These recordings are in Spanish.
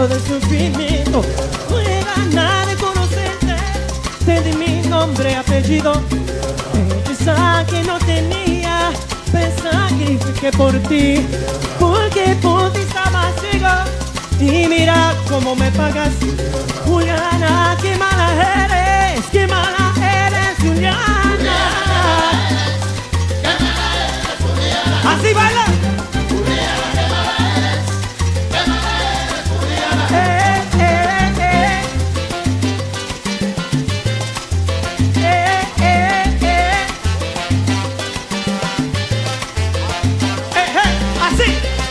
todo el sufrimiento. Tuve ganas de conocerte, te di mi nombre, apellido. Pensaba que no tenía, pensaba que sacrifiqué por ti, porque por ti estaba ciego. Y mira cómo me pagas, Juliana, qué mala eres, Juliana. Así baila. Juliana, qué mala eres, Juliana. Así.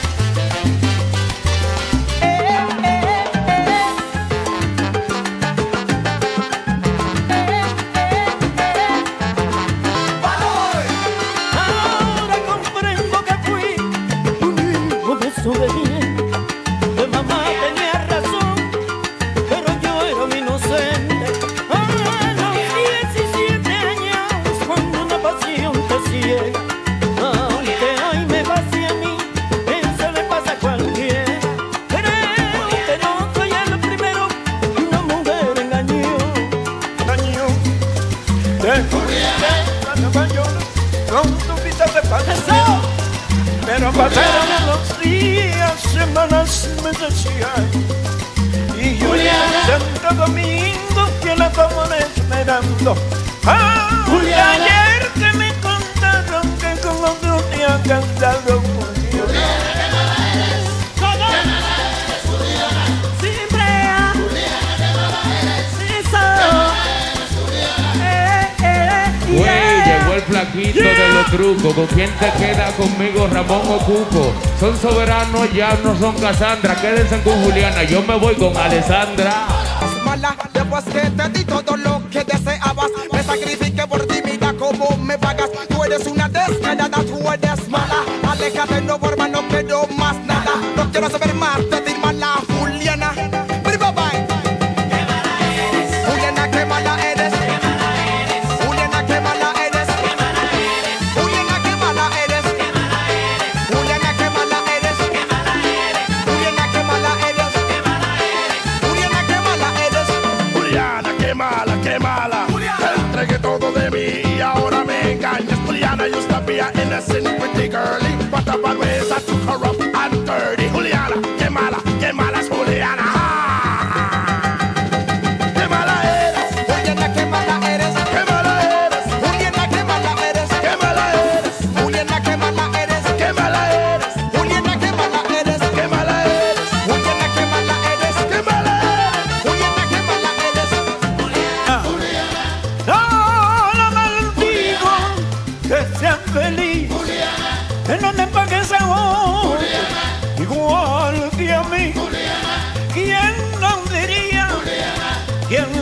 Ahora comprendo que fui un hijo desobediente, que mamá tenía razón, pero yo era un inocente. A los 17 años, cuando una pasión te ciega, aunque hoy me pase a mí, eso le pasa a cualquiera. Creo que no soy el primero que una mujer engañó. No tuviste de pasión, pero pasaron los días, semanas, meses y años. Y yo en Santo Domingo que la estaban esperando. Juliana. Ayer que me contaron que con otro te ha cantado. Juliana, qué mala eres, Juliana. Siempre Juliana, qué mala eres, eso. Güey, llegó el flaquito de los trucos. ¿Con quién te queda conmigo, Ramón o Cuco? Son soberanos, ya no son Cassandra. Quédense con Juliana, yo me voy con Alessandra. Mala, después que te di todo lo que deseabas, me sacrifiqué por ti, mira cómo me pagas. Tú eres una descarada, tú eres mala. Aléjate, no, porfa, no quiero más nada. No quiero saber más de ti, mala Juliana. Bye, bye, bye. Juliana, qué mala eres. Juliana, qué mala eres. Juliana, qué mala eres. Juliana, qué mala eres. Juliana, qué mala eres. Juliana, qué mala eres. Juliana, qué mala, qué mala. Te entregué todo de mí y ahora me engañas. Juliana used to be an innocent pretty girlie, but the bad ways I took her up and dirty. Juliana, qué mala es Juliana. Qué mala eres, Juliana, qué mala eres. qué mala eres, Juliana, qué mala eres. qué mala eres, Juliana, qué mala eres. qué mala eres, Juliana, qué mala eres. qué mala eres, Juliana, qué mala eres. qué mala eres. Juliana, qué mala eres. No la maldigo, que sean feliz, que no te pague sabor, igual que a mí. ¿Quién no diría? ¿Quién